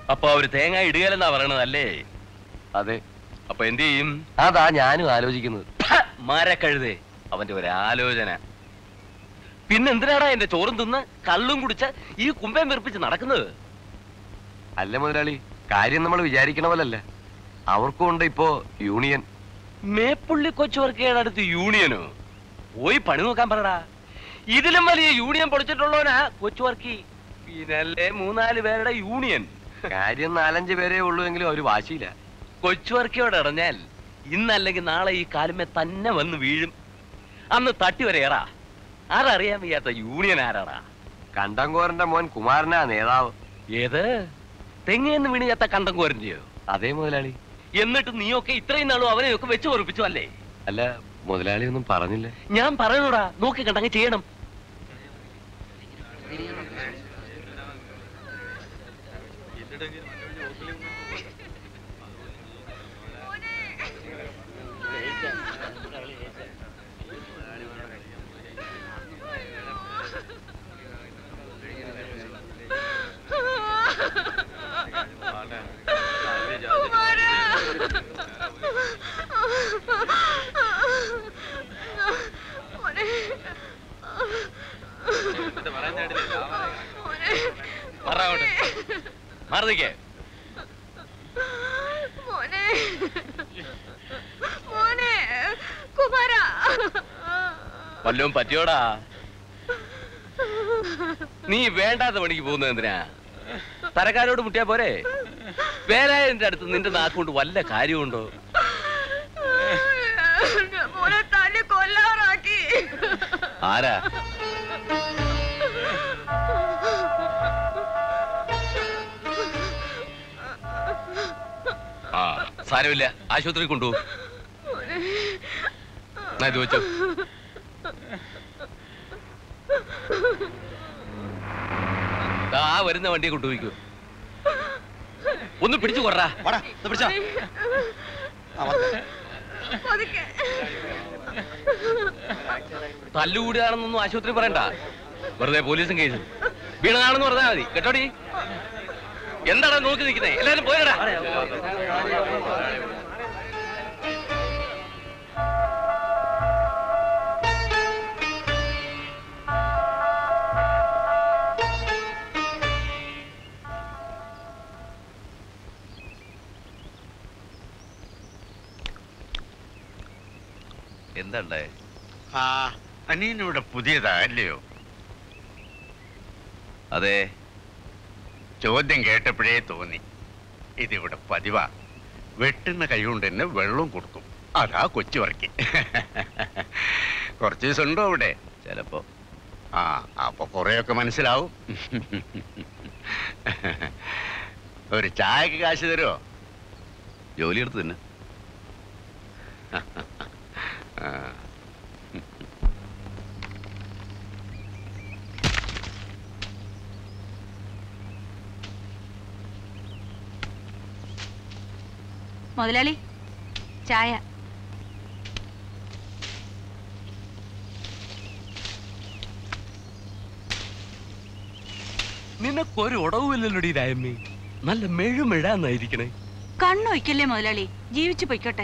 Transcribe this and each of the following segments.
അപ്പൊ അവര് തേങ്ങ ഇടുകയല്ലെന്നാ പറയണതല്ലേ? അതെ. അപ്പൊ എന്ത് ചെയ്യും? അതാ ഞാനും ആലോചിക്കുന്നത്. മരക്കഴുതേ, അവന്റെ ഒരു ആലോചന. പിന്നെന്തിനാടാ എന്റെ ചോറും തിന്ന് കള്ളും കുടിച്ച് ഈ കുമ്പേം വെറുപ്പിച്ച് നടക്കുന്നത്? അല്ല മുതലാളി, കാര്യം നമ്മൾ വിചാരിക്കണ പോലല്ല. അവർക്കും ഉണ്ട് ഇപ്പോ യൂണിയൻ. മേപ്പുള്ളി കൊച്ചുവർക്കയുടെ അടുത്ത് യൂണിയനോ? പോയി പണി നോക്കാൻ പറടാ. ഇതിലും വലിയ യൂണിയൻ പൊളിച്ചിട്ടുള്ളവനാ കൊച്ചുവർക്കി. പിന്നല്ലേ 3-4 പേരുടെ യൂണിയൻ. കാര്യം 4-5 പേരേ ഉള്ളൂ എങ്കിലും അവര് വാശിയില്ല. കൊച്ചുവർക്കിയോട് ഇറഞ്ഞാൽ ഇന്നല്ലെങ്കിൽ നാളെ ഈ കാലുമേ തന്നെ വന്ന് വീഴും. അന്ന് തട്ടി വരെയറാ. ആരറിയാൻ വയ്യാത്ത യൂണിയൻ ആരാടാ? കണ്ടങ്കോരന്റെ മോൻ കുമാരനാ നേതാവ്. ഏത് തെങ്ങേന്ന് വീണ് ചത്ത കണ്ടങ്കോരന്റെയോ? അതേ മുതലാളി. എന്നിട്ട് നീയൊക്കെ ഇത്രയും നാളും അവനെയൊക്കെ വെച്ച് പൊറപ്പിച്ചു അല്ലേ? അല്ല മുതലാളി ഒന്നും പറഞ്ഞില്ല. ഞാൻ പറയണോടാ, നോക്കി കണ്ടങ്ങ് ചെയ്യണം. മാറിക്കേ വല്ലതും പറ്റിയോടാ? നീ വേണ്ടാത്ത പണിക്ക് പോകുന്നത് എന്തിനാ? തരക്കാരോട് മുട്ടിയാ പോരെ? വേലായതിന്റെ അടുത്ത് നിന്റെ നാക്കുകൊണ്ട് വല്ല കാര്യമുണ്ടോ? ആരാ? ആ സാരമില്ല, ആശുപത്രി കൊണ്ടുപോകും. ഇത് വെച്ചോ. ആ വരുന്ന വണ്ടിയെ കൊണ്ടുപോയിക്കോ. ഒന്ന് പിടിച്ചു കൊറ. തല്ലുകൂടിയാണെന്നൊന്നും ആശുപത്രി പറയണ്ട. വെറുതെ പോലീസും കേസും. വീണതാണെന്ന് പറഞ്ഞാൽ മതി കേട്ടോടി. എന്താടാ നോക്കി നിൽക്കുന്നേ? എല്ലാരും പോയടാ. എന്താണ്ടേ? അനിയനിവിടെ പുതിയതാ അല്ലയോ? അതെ. ചോദ്യം കേട്ടപ്പോഴേ തോന്നി ഇതിവിടെ പതിവാ. വെട്ടുന്ന കൈ കൊണ്ട് തന്നെ വെള്ളം കൊടുക്കും. അതാ കൊച്ചുവർക്കി. കുറച്ച് ദിവസം ഉണ്ടോ അവിടെ? ചിലപ്പോ. അപ്പൊ കുറെയൊക്കെ മനസ്സിലാവും. ഒരു ചായക്ക് കാശ് തരുമോ? ജോലി എടുത്ത് തന്നെ. മുതലാളി ചായ. നിനക്കൊരു ഉടവുമില്ലല്ലോടി രായമ്മേ. നല്ല മെഴുമെഴാന്നായിരിക്കണേ. കണ്ണൊയ്ക്കല്ലേ മുതലാളി, ജീവിച്ചു പൊയ്ക്കോട്ടെ.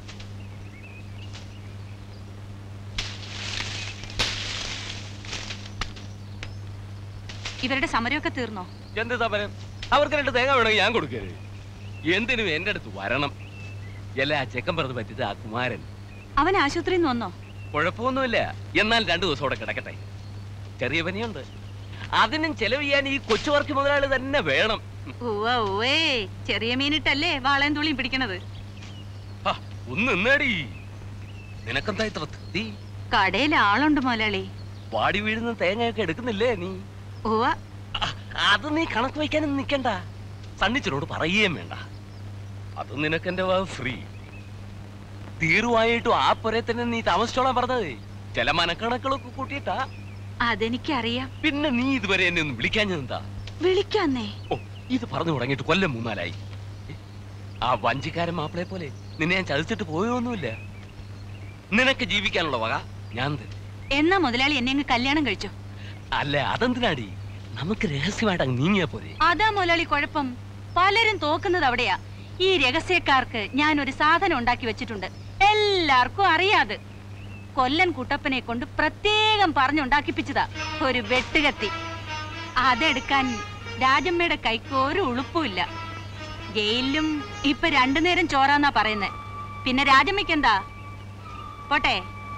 ഇവരുടെ സമരമൊക്കെ തീർന്നോ? എന്ത് സമരം? അവർക്ക് 2 തേങ്ങ വേണമെങ്കിൽ ഞാൻ കൊടുക്കരുത്. എന്തിനും എന്റെ അടുത്ത് വരണം. എല്ലാ ചെക്കൻ പറഞ്ഞ് പറ്റിട്ട് ആ കുമാരൻ. അവൻ ആശുപത്രിയിൽ നിന്ന് വന്നോ? കുഴപ്പമൊന്നുമില്ല. എന്നാൽ 2 ദിവസം അവിടെ കിടക്കട്ടെ. ചെറിയ പനിയുണ്ട്. അതിനും ചെലവ് ചെയ്യാൻ ഈ കൊച്ചുവർക്കി മുതലാളി തന്നെ വേണം. ഓവേ, ചെറിയ മീനിട്ടല്ലേ വാളയും തുള്ളിയും പിടിക്കണത്. ഒന്ന് നിന്നേടി. നിനക്കെന്താ ഇത്ര തൃപ്തി? കടയിൽ ആളുണ്ട് മുതലാളി. വാടി വീഴുന്ന തേങ്ങയൊക്കെ എടുക്കുന്നില്ലേ നീ? ഓവ. അത് നീ കണക്ക് വയ്ക്കാനും നിക്കണ്ട. സണ്ണിച്ചനോട് പറയുകയും വേണ്ട. അത് നിനക്കെന്റെ ഫ്രീ. തീർവായിട്ടും ആ പുരേ തന്നെ നീ താമസിച്ചോളാൻ പറഞ്ഞത്. ചില മനക്കണക്കുകളൊക്കെ കൂട്ടിയിട്ടാ. അതെനിക്കറിയാം. പിന്നെ നീ ഇതുവരെ എന്നെ ഒന്ന് വിളിക്കാഞ്ഞെന്താ? വിളിക്കാന്നേ. ഓ, ഇത് പറഞ്ഞു തുടങ്ങിയിട്ട് കൊല്ലം 3-4 ആ വഞ്ചിക്കാരൻ മാപ്പിളയെ പോലെ നിന്നെ ഞാൻ ചതിച്ചിട്ട് പോയൊന്നുമില്ല. നിനക്ക് ജീവിക്കാനുള്ള വക ഞാൻ തരും. എന്നാ മുതലാളി എന്നെ അങ്ങ് കല്യാണം കഴിച്ചോ? അല്ല, അതെന്തിനാടി? നമുക്ക് രഹസ്യമായിട്ട് അങ്ങ് നീങ്ങിയാ പോരെ. അതാ മുതലാളി കുഴപ്പം. പലരും തോക്കുന്നത് അവിടെയാ. ഈ രഹസ്യക്കാർക്ക് ഞാൻ ഒരു സാധനം ഉണ്ടാക്കി വെച്ചിട്ടുണ്ട്, എല്ലാവർക്കും അറിയാതെ. കൊല്ലൻ കുട്ടപ്പനെ കൊണ്ട് പ്രത്യേകം പറഞ്ഞുണ്ടാക്കിപ്പിച്ചതാ ഒരു വെട്ടുകത്തി. അതെടുക്കാൻ രാജമ്മയുടെ കൈക്ക് ഒരു ഉളുപ്പുമില്ല. ജയിലിലും ഇപ്പൊ 2 നേരം ചോറാന്നാ പറയുന്നത്. പിന്നെ രാജമ്മയ്ക്ക് എന്താ? പോട്ടെ.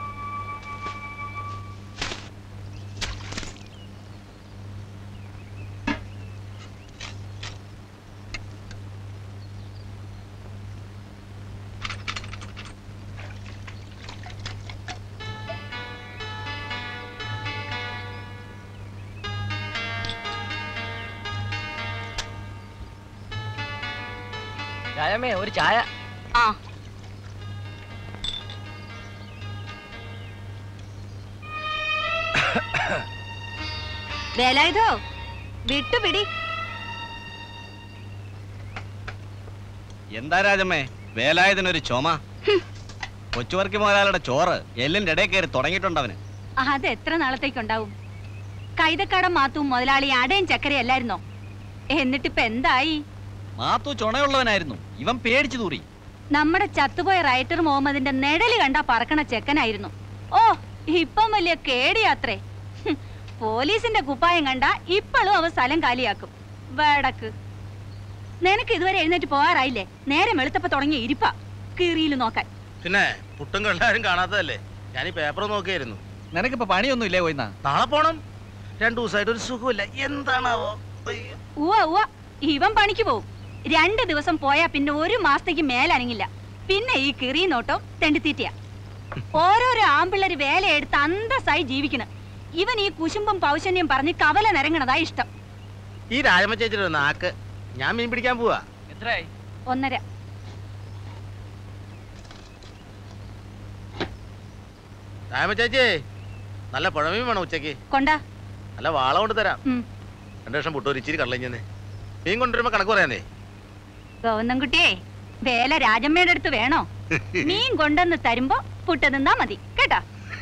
രാജമ്മേ ഒരു ചായ. ആ വേലായുധോ വിട്ടുപിടി. എന്താ രാജമ്മേ വേലായുധനൊരു ചുമ? കൊച്ചുവർക്കി മുതലാളിയുടെ ചോറ് എല്ലിന്റെ ഇടയിൽ കയറി തുടങ്ങിയിട്ടുണ്ടവന്. അത് എത്ര നാളത്തേക്കുണ്ടാവും? കൈതക്കാടൻ മാത്തും മുതലാളി അടയും ചക്കരയല്ലായിരുന്നോ? എന്നിട്ടിപ്പ എന്തായി? മാത്തു ചുണയുള്ളവനായിരുന്നു, ഇവൻ പേടിച്ചു തൂറി. നമ്മുടെ ചത്തുപോയ റൈറ്റർ മുഹമ്മദിന്റെ നെടല് കണ്ടാ പറക്കണ ചെക്കനായിരുന്നു. ഓ ഇപ്പം വലിയ കേടിയാത്രേ. പോലീസിന്റെ കുപ്പായം കണ്ട ഇപ്പോഴും അവ സ്ഥലം കാലിയാക്കും. വടക്ക് നിനക്ക് ഇതുവരെ എഴുന്നേറ്റ് പോകാറായില്ലേ? നേരം വെളുത്തപ്പോ തുടങ്ങിയ ഇരിപ്പാ കീറിയില് നോക്കാൻ. പിന്നെ പുട്ടും കണ്ടാരും കാണാത്തതല്ലേ, ഞാൻ ഈ പേപ്പർ നോക്കിയായിരുന്നു. നിനക്കിപ്പോ പണിയൊന്നും ഇല്ലേ പോയിന്നാ? നാളെ പോണം. 2 ദിവസമായിട്ട് ഒരു സുഖമില്ല, എന്താണാവോ? ഉവ്വ ഇവൻ പണിക്ക് പോവും. 2 ദിവസം പോയാ പിന്നെ 1 മാസത്തേക്ക് മേലനങ്ങില്ല. പിന്നെ ഈ കിറി നോട്ടോ തെണ്ടിത്തീറ്റയാ. ഓരോരോ ആമ്പിള്ളേര് വേലയെടുത്ത് അന്തസ്സായി ജീവിക്കണം. ഇവൻ ഈ കുശുമ്പും പൗശന്യം പറഞ്ഞ് കവല നിരങ്ങണതാ ഇഷ്ടം. ഈ രാജമ്മ ചേച്ചിയുടെ നാക്ക്. ഞാൻ മീൻ പിടിക്കാൻ പോവാ. എത്രയായി? 1.5. രാജമ്മ ചേച്ചി നല്ല പുഴമീൻ വേണം ഉച്ചക്ക്. കൊണ്ടാ നല്ല വാള കൊണ്ട് തരാം. 2 ലക്ഷം പുട്ടൊരു ഇച്ചിരി കള്ളഞ്ഞെന്നേ. മീൻ കൊണ്ടുവരുമ്പോ കണക്ക് പറയാന്നേ. ഗോവന്നൻകുട്ടിയെ വേല രാജമ്മയുടെ അടുത്ത് വേണോ? മീൻ കൊണ്ടെന്ന് തരുമ്പോ പുട്ട് നിന്നാ മതി കേട്ടാ.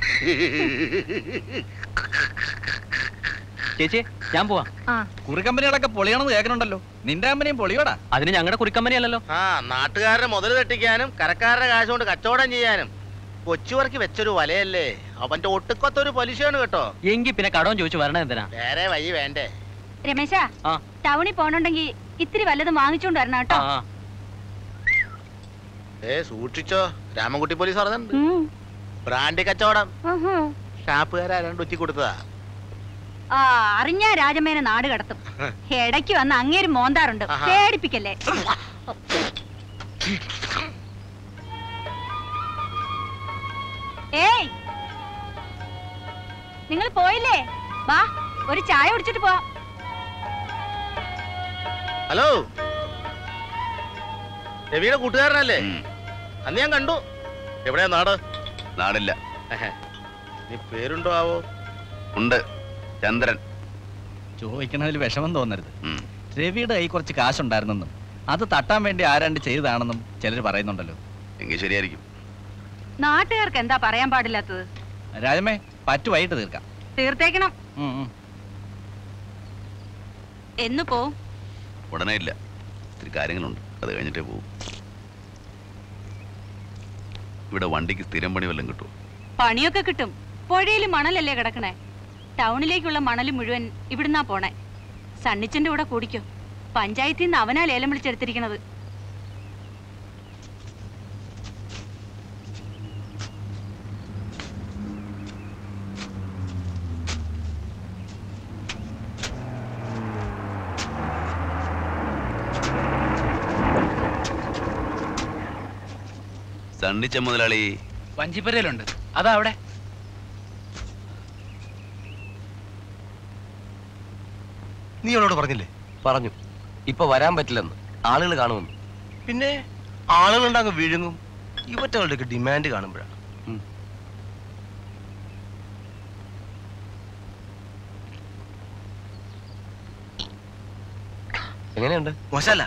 ചേച്ചി ഞാൻ പോവാ. കുറിക്കമ്പനികളൊക്കെ പൊളിയണമെന്ന് കേൾക്കണുണ്ടല്ലോ. നിന്റെ കമ്പനിയും പൊളിയോടാ. അതിന് ഞങ്ങളുടെ കുറിക്കമ്പനി അല്ലല്ലോ. നാട്ടുകാരുടെ മുതൽ തട്ടിക്കാനും കരക്കാരുടെ കാശ് കൊണ്ട് കച്ചവടം ചെയ്യാനും കൊച്ചുവർക്കി വെച്ചൊരു വലയല്ലേ. അവന്റെ ഒട്ടുക്കൊത്തൊരു പലിശയാണ് കേട്ടോ. എങ്കിൽ പിന്നെ കടവും ചോദിച്ചു വരണ എന്തിനാ? വേറെ വഴി വേണ്ടേ? രമേശ ടൗണിൽ പോണുണ്ടെങ്കി ഇത്തിരി വല്ലതും വാങ്ങിച്ചോണ്ട് വരണം കേട്ടോ. സൂക്ഷിച്ചോ, രാമൻകുട്ടി പോലീസ് പറഞ്ഞിട്ടുണ്ട്. ബ്രാൻഡ് കച്ചവടം. ഷാപ്പുകാരാണ്ട് ഉച്ചി കൊടുത്തതാ. അറിഞ്ഞ രാജമ്മേനെ നാട് കടത്തും. ഇടയ്ക്ക് വന്ന് അങ്ങേര് മോന്താറുണ്ട്, പേടിപ്പിക്കല്ലേ. ഏയ് നിങ്ങൾ പോയില്ലേ? വാ ഒരു ചായ കുടിച്ചിട്ട് പോവാം. ഹലോ, രവിയുടെ കൂട്ടുകാരനല്ലേ? അന്ന് ഞാൻ കണ്ടു. എവിടെയാ നാട്? നാടില്ല. നീ പേരുണ്ടോ ആവോ? ഉണ്ട്, ചന്ദ്രൻ. ചോദിക്കണതിൽ വിഷമം തോന്നരുത്. രവിയുടെ കൈ കുറച്ച് കാശുണ്ടായിരുന്നെന്നും അത് തട്ടാൻ വേണ്ടി ആരാണ്ട് ചെയ്തതാണെന്നും ചിലർ പറയുന്നുണ്ടല്ലോ. എങ്കിൽ ശരിയായിരിക്കും. നാട്ടുകാർക്ക് എന്താ പറയാൻ പാടില്ലാത്തത്? രാജമ്മേ പറ്റുമായിട്ട് തീർക്കാം. തീർത്തേക്കണം. എന്ന് പോവും? ഉടനെ ഇല്ല, ഇത്തിരി കാര്യങ്ങളുണ്ട്, അത് കഴിഞ്ഞിട്ടേ പോവും. ഇവിടെ വണ്ടിക്ക് സ്ഥിരം പണി വല്ലതും കിട്ടുമോ? പണിയൊക്കെ കിട്ടും. പുഴയിൽ മണലല്ലേ കിടക്കണേ. ടൗണിലേക്കുള്ള മണൽ മുഴുവൻ ഇവിടുന്നാ പോണേ. സണ്ണിച്ചന്റെ കൂടെ കൂടിക്കോ. പഞ്ചായത്തിൽ നിന്ന് അവനാ ലേലം വിളിച്ചെടുത്തിരിക്കണത്. സണ്ണിച്ച മുതലാളി വഞ്ചിപ്പരയിലുണ്ട്. അതാ അവിടെ. നീ അവളോട് പറഞ്ഞില്ലേ? പറഞ്ഞു. ഇപ്പൊ വരാൻ പറ്റില്ലെന്ന്, ആളുകൾ കാണുമെന്ന്. പിന്നെ ആളുകളുണ്ടങ്ങ് വിഴുങ്ങും. ഇവറ്റകളുടെയൊക്കെ ഡിമാൻഡ് കാണുമ്പോഴാണ്. എങ്ങനെയുണ്ട്? മോശല്ല.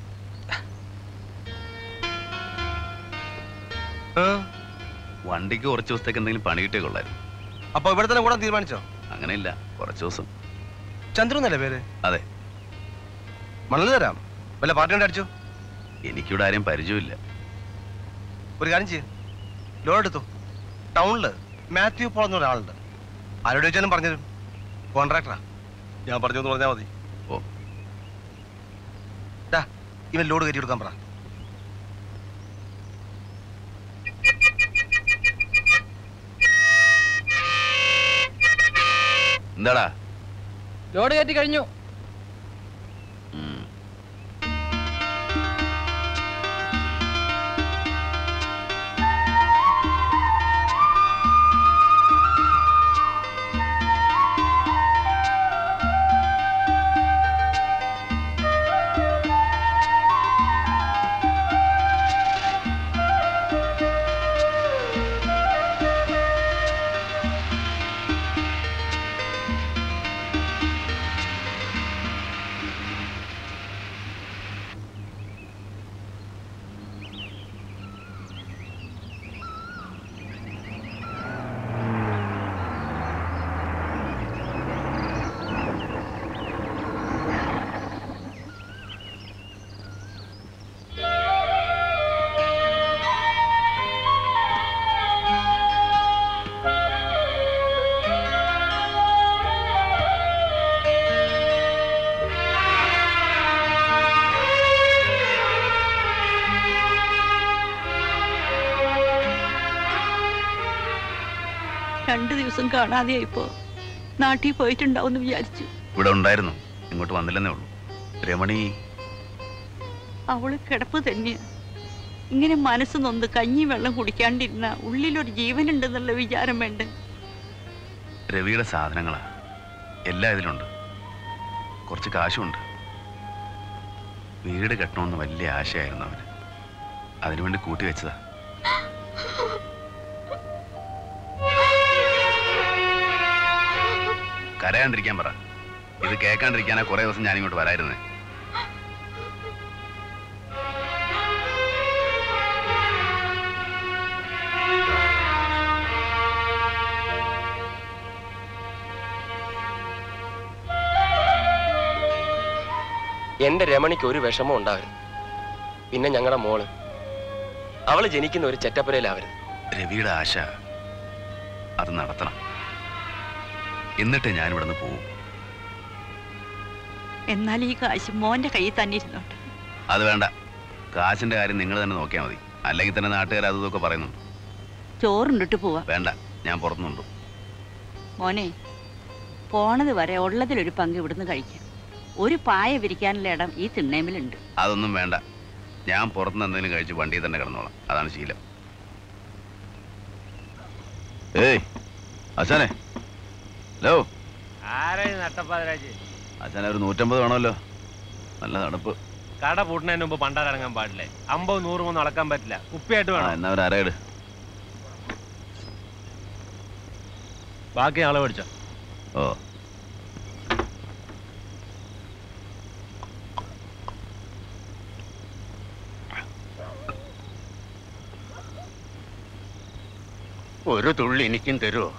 വണ്ടിക്ക് കുറച്ച് ദിവസത്തേക്ക് എന്തെങ്കിലും പണി കിട്ടിയേ കൊള്ളായിരുന്നു. അപ്പൊ ഇവിടെ തന്നെ കൂടാൻ തീരുമാനിച്ചോ? അങ്ങനെയില്ല, കുറച്ച് ദിവസം. ചന്ദ്രു എന്നല്ലേ പേര്? അതെ. മണൽ തരാം. വല്ല പാർട്ടി കൊണ്ട് അടിച്ചോ? എനിക്കിവിടെ ആരെയും പരിചയമില്ല. ഒരു കാര്യം ചെയ്യ, ലോൺ എടുത്തു. ടൗണില് മാത്യു പോൾ എന്ന ഒരാളുണ്ട്. ആരോട് ചോദിച്ചാലും പറഞ്ഞുതരും. കോൺട്രാക്ടറാ. ഞാൻ പറഞ്ഞു എന്ന് പറഞ്ഞാൽ മതി. ഓ, ഇവൻ ലോഡ് കയറ്റി കൊടുക്കാൻ പറ. എന്താടാ? ലോഡ് കയറ്റി കഴിഞ്ഞു. രണ്ടു ദിവസം കാണാതെയായിപ്പോ നാട്ടിൽ പോയിട്ടുണ്ടാവും വിചാരിച്ചു. ഇവിടെ ഉണ്ടായിരുന്നു, ഇങ്ങോട്ട് വന്നില്ലെന്നേ ഉള്ളൂ. രമണി അവള് കിടപ്പ് തന്നെയാ. ഇങ്ങനെ മനസ്സ് നൊന്ന് കഞ്ഞി വെള്ളം കുടിക്കാണ്ടിരുന്ന ഉള്ളിലൊരു ജീവനുണ്ടെന്നുള്ള വിചാരം വേണ്ട. രവിയുടെ സാധനങ്ങളാ, എല്ലാം ഇതിലുണ്ട്. കുറച്ച് കാശുണ്ട്. വീട് കെട്ടണമെന്ന് വലിയ ആശയായിരുന്നു അവന്. അതിനുവേണ്ടി കൂട്ടി വെച്ചതാ. കരയാണ്ടിരിക്കാൻ പറ. ഇത് കേൾക്കാണ്ടിരിക്കാനാ കുറെ ദിവസം ഞാനിങ്ങോട്ട് വരായിരുന്നേ. എന്റെ രമണിക്ക് ഒരു വിഷമം ഉണ്ടാവരുത്. പിന്നെ ഞങ്ങളുടെ മോള്, അവള് ജനിക്കുന്ന ഒരു ചെറ്റപ്പുരയിലാവരുത്. രവിയുടെ ആശ അത് നടത്തണം. എന്നിട്ട് ഞാൻ ഇവിടുന്ന് പോവും. എന്നാൽ ഈ കാശ് മോന്റെ കയ്യിൽ തന്നെ ഇരുന്നോട്ടെ. അത് വേണ്ട. കാശിന്റെ കാര്യം നിങ്ങൾ തന്നെ നോക്കിയാൽ മതി. അല്ലെങ്കിൽ തന്നെ നാട്ടുകാർ അതും ഇതൊക്കെ പറയുന്നുണ്ട്. ചോറുണ്ടിട്ട് പോവാ. വേണ്ട, ഞാൻ പുറത്തുനിന്നുണ്ട്. മോനെ, പോണത് വരെ ഉള്ളതിലൊരു പങ്ക് ഇവിടുന്ന് കഴിക്കാം. ഒരു പായ വിരിക്കാനുള്ള ഇടം ഈ തിണ്ണേമിലുണ്ട്. അതൊന്നും വേണ്ട. ഞാൻ പുറത്തുനിന്ന് എന്തെങ്കിലും കഴിച്ച് വണ്ടിയിൽ തന്നെ കിടന്നോളാം. അതാണ് ശീലം. ഏയ് അച്ഛനെ, ഹലോ. അച്ഛനെ ഒരു 150 വേണമല്ലോ. നല്ല തണുപ്പ്. കട പൂട്ടുന്നതിന് മുമ്പ് പണ്ടാരടങ്ങാൻ പാടില്ലേ? 50, 100 ഒന്നും അളക്കാൻ പറ്റില്ല. കുപ്പിയായിട്ട് വേണം. എന്നാ ഒരു അരയിട്. ബാക്കി ആളെ മേടിച്ചോ. ഓ, ഒരു തുള്ളി എനിക്കും തരുമോ?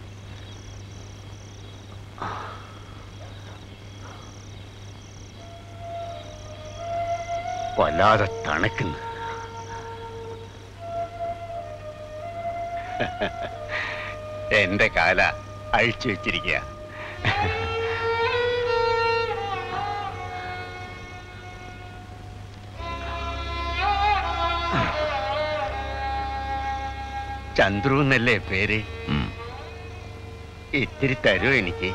വല്ലാതെ തണുക്കുന്നു. എന്റെ കാല അഴിച്ചു വെച്ചിരിക്കുക. ചന്ദ്രു എന്നല്ലേ പേര്? ഇത്തിരി തരുമോ എനിക്ക്?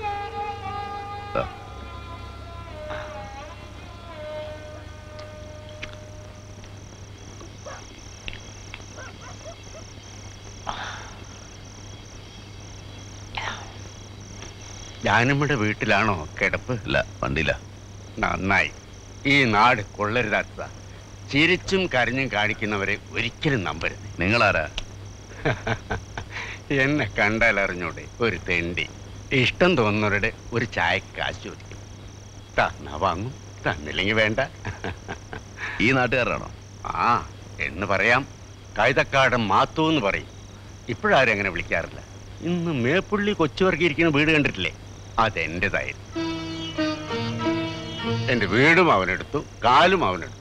ജാനമ്മയുടെ വീട്ടിലാണോ കിടപ്പ്? ഇല്ല, വണ്ടിയില്ല. നന്നായി. ഈ നാട് കൊള്ളരുതാത്തതാ. ചിരിച്ചും കരഞ്ഞും കാണിക്കുന്നവരെ ഒരിക്കലും നമ്പരുത്. നിങ്ങളാരാ? എന്നെ കണ്ടാൽ അറിഞ്ഞൂടെ? ഒരു തെണ്ടി. ഇഷ്ടം തോന്നുന്നവരുടെ ഒരു ചായക്ക് കാശ് ചോദിക്കും. തന്നാ വാങ്ങും, തന്നില്ലെങ്കിൽ വേണ്ട. ഈ നാട്ടുകാരാണോ? ആ, എന്ന് പറയാം. കൈതക്കാടൻ മാത്തു എന്ന് പറയും. ഇപ്പോഴാരും അങ്ങനെ വിളിക്കാറില്ല. ഇന്ന് മേപ്പുള്ളി കൊച്ചുവർക്കിയിരിക്കുന്ന വീട് കണ്ടിട്ടില്ലേ? അതെന്റേതായിരുന്നു. എന്റെ വീടും അവനെടുത്തു, കാലും അവനെടുത്തു.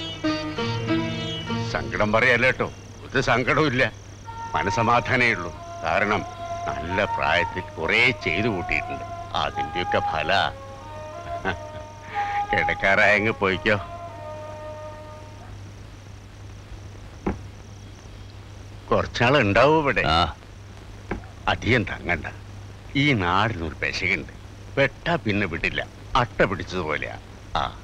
സങ്കടം പറയല്ല കേട്ടോ, ഒരു സങ്കടവും ഇല്ല, മനസമാധാനേ ഉള്ളൂ. കാരണം നല്ല പ്രായത്തിൽ കുറെ ചെയ്തു കൂട്ടിയിട്ടുണ്ട്. അതിന്റെയൊക്കെ ഫല. കിടക്കാറായങ്ങ് പോയിക്കോ. കുറച്ചാൾ ഉണ്ടാവും ഇവിടെ. അധികം തങ്ങണ്ട. ഈ നാടിനൊരു പെശകുണ്ട്, വെട്ടാ പിന്നെ വിടില്ല, അട്ട പിടിച്ചതുപോലെയാ. ആ